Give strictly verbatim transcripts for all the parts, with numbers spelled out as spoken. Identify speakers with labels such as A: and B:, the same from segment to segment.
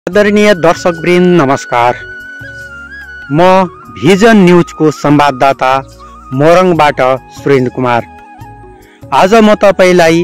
A: आदरणीय दर्शकवृन्द नमस्कार। म भिजन न्यूज को संवाददाता मोरङबाट सुरेन्द्र कुमार। आज म तपाईलाई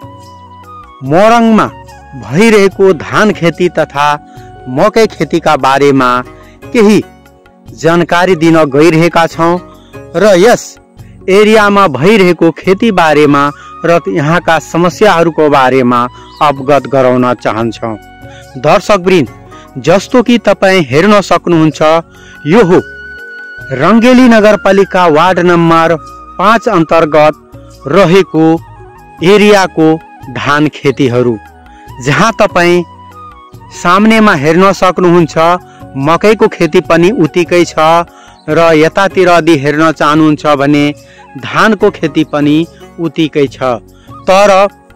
A: मोरङमा भइरहेको धान खेती तथा मकै खेतीका बारेमा केही जानकारी दिन गइरहेका छौं र यस एरियामा भइरहेको खेती बारेमा र यहाँका समस्याहरूको बारेमा अवगत गराउन चाहन्छौं। दर्शकवृन्द, जस्तो कि तपाईं हेर्न सक्नुहुन्छ, यो हो रङ्गेली नगरपालिका वार्ड नम्बर पाँच अन्तर्गत रहेको एरियाको धान खेतीहरू, जहाँ तपाईं सामनेमा हेर्न सक्नुहुन्छ मकैको खेती पनि उतिकै छ र यतातिर यदि हेर्न चाहनुहुन्छ भने धानको खेती पनि उतिकै छ। तर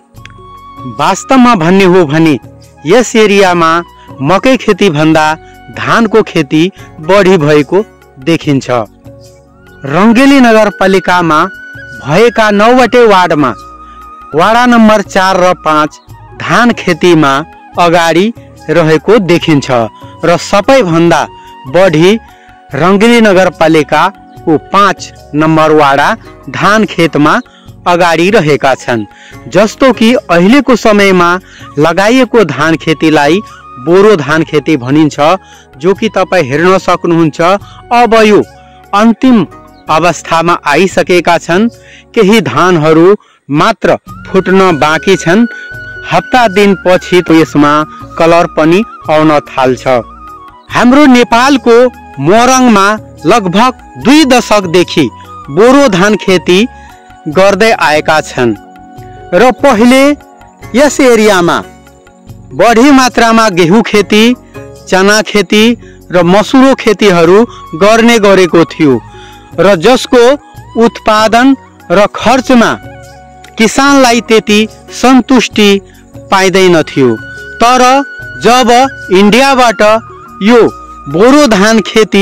A: वास्तवमा भन्ने हो भने यस एरियामा मकै खेती भन्दा धानको खेती बढी भएको देखिन्छ। रङ्गेली नगरपालिकामा भएका नौवटै वार्डमा वाडा नम्बर चार र पाँच धान खेतीमा अगाडि रहेको देखिन्छ र सबैभन्दा बढी रङ्गेली नगरपालिकाको पाँच नम्बर वाडा धान खेतमा अगाडि रहेका छन्। जस्तो कि अहिलेको समयमा लगाइएको धान खेतीलाई बोरो धान खेती भनिन्छ, जो कि तपाईं हेर्न सक्नुहुन्छ अब यो अन्तिम अवस्थामा आइसकेका छन्। केही धानहरू मात्र फुट्न बाँकी छन्। हप्ता दिन पछि यसमा कलर पनि आउन थाल्छ। हाम्रो नेपालको मोरङमा लगभग दुई दशकदेखि बोरो धान खेती गर्दै आएका छन् र पहिले यस एरियामा बढी मात्रामा गेहूँ खेती, चना खेती र मसुरो खेतीहरू गर्ने गरेको थियो र जसको उत्पादन र खर्चमा किसानलाई त्यति सन्तुष्टि पाइदैन थियो। तर जब इन्डियाबाट यो बोरो धान खेती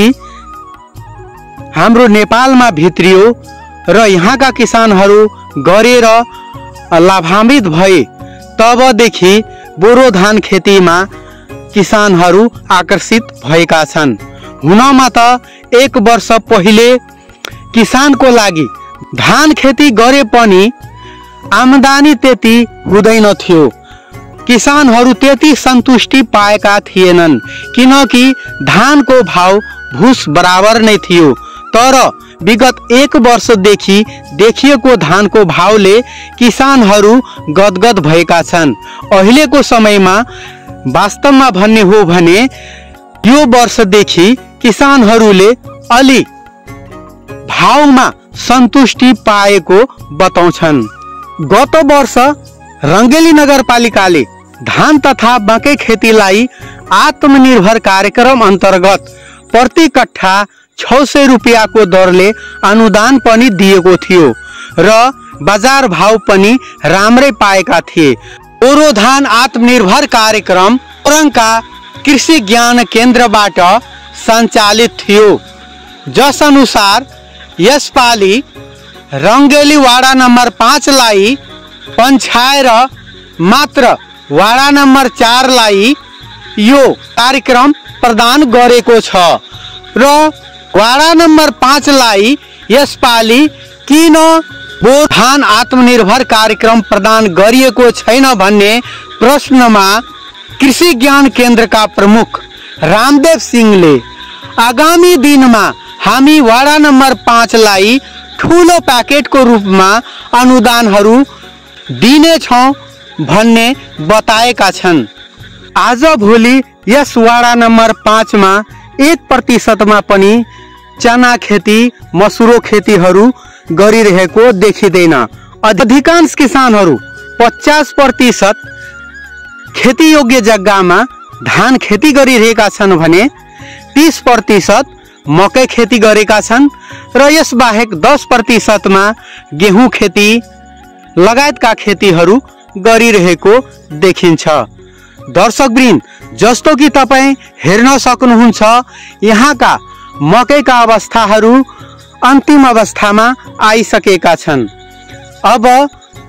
A: हाम्रो नेपालमा भित्रियो र यहाँका किसानहरू गरेर लाभान्वित भए, तबदेखि बोरो धान खेतीमा किसानहरू आकर्षित भएका छन्। हुनमा त एक वर्ष पहिले किसानको लागि धान खेती गरे पनि आमदानी त्यति हुँदैन थियो। किसानहरू त्यति सन्तुष्टि पाएका थिएनन्, किनकि धानको भाव भुस बराबर नै थियो। तर विगत एक वर्षदेखि देखिएको धानको भावले किसानहरू गदगद भएका छन्। अहिलेको समयमा वास्तवमा भन्ने हो भने यो वर्षदेखि किसानहरूले अलि भावमा सन्तुष्टि पाएको बताउँछन्। गत वर्ष रङ्गेली नगरपालिकाले धान तथा मकै खेतीलाई आत्मनिर्भर कार्यक्रम अन्तर्गत प्रति कट्ठा छ सय रुपियाँको दरले अनुदान पनि दिएको थियो र बजार भाव पनि राम्रै पाएका थिए। बोरो धान आत्मनिर्भर कार्यक्रम मोरङका कृषि ज्ञान केन्द्रबाट सञ्चालित थियो, जस अनुसार यसपालि रङ्गेली वाडा नम्बर पाँचलाई पन्छाएर मात्र वाडा नम्बर चारलाई यो कार्यक्रम प्रदान गरेको छ र वाडा नम्बर पाँचलाई यसपालि किन बोरो धान आत्मनिर्भर कार्यक्रम प्रदान गरिएको छैन भन्ने प्रश्नमा कृषि ज्ञान केन्द्रका प्रमुख रामदेव सिंहले आगामी दिनमा हामी वाडा नम्बर पाँचलाई ठुलो प्याकेटको रूपमा अनुदानहरू दिनेछौँ भन्ने बताएका छन्। आज भोलि यस वाडा नम्बर पाँचमा एक प्रतिशतमा पनि चना खेती, मसुरो खेतीहरू गरिरहेको देखिँदैन। अधिकांश किसानहरू पचास प्रतिशत खेती योग्य जग्गामा धान खेती गरिरहेका छन् भने तीस प्रतिशत मकै खेती गरेका छन् र यस बाहेक दस प्रतिशतमा गेहूँ खेती लगायतका खेतीहरू गरिरहेको देखिन्छ। दर्शकवृन्द, जस्तो कि तपाईं हेर्न सक्नुहुन्छ, यहाँका मकैका अवस्थाहरू अन्तिम अवस्थामा आइसकेका छन्। अब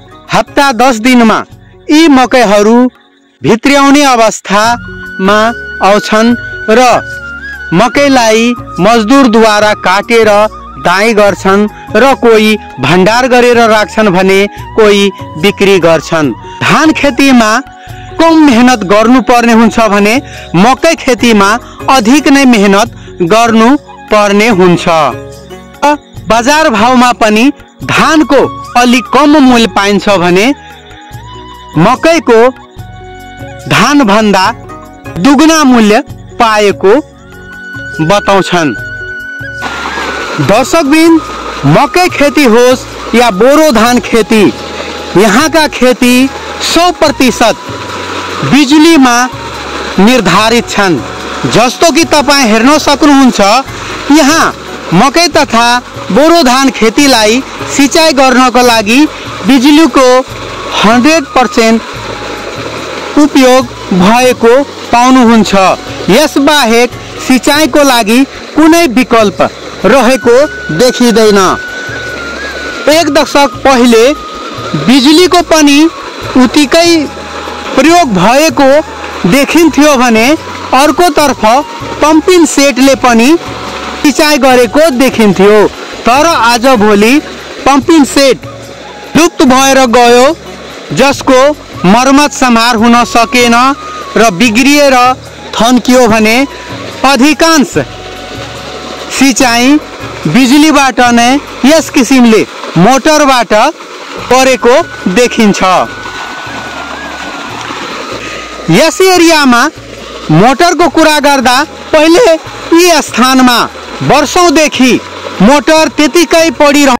A: हप्ता दस दिनमा यी मकैहरू भित्र्याउने अवस्थामा आउँछन् र मकैलाई मजदुरद्वारा काटेर दाइँ गर्छन् र कोही भण्डार गरेर राख्छन् भने कोही बिक्री गर्छन्। धान खेतीमा कम मेहनत गर्नुपर्ने हुन्छ भने मकै खेतीमा अधिक नै मेहनत गर्नु पर्ने हुन्छ। बजार भावमा पनि धानको अलि कम मूल्य पाइन्छ भने मकैको धान भन्दा दुगुना मूल्य पाएको बताउँछन्। दर्शकबिन, मकै खेती होस् या बोरो धान खेती, यहाँका खेती सौ प्रतिशत बिजुलीमा निर्धारित छन्। जस्तो कि तपाईँ हेर्न सक्नुहुन्छ, यहाँ मकै तथा बोरो धान खेतीलाई सिँचाइ गर्नको लागि बिजुलीको हन्ड्रेड पर्सेंट उपयोग भएको पाउनुहुन्छ। यसबाहेक सिँचाइको लागि कुनै विकल्प रहेको देखिँदैन। एक दशक पहिले बिजुलीको पनि उत्तिकै प्रयोग भएको देखिन्थ्यो भने अर्कोतर्फ पम्पिङ सेटले पनि सिँचाइ गरेको देखिन्थ्यो। तर आजभोलि पम्पिङ सेट लुप्त भएर गयो, जसको मर्मत सम्हार हुन सकेन र बिग्रिएर थन्कियो भने अधिकांश सिँचाइ बिजुलीबाट नै यस किसिमले मोटरबाट गरेको देखिन्छ। यस एरियामा मोटरको कुरा गर्दा पहिले यी स्थानमा वर्षौंदेखि मोटर त्यतिकै पडिरह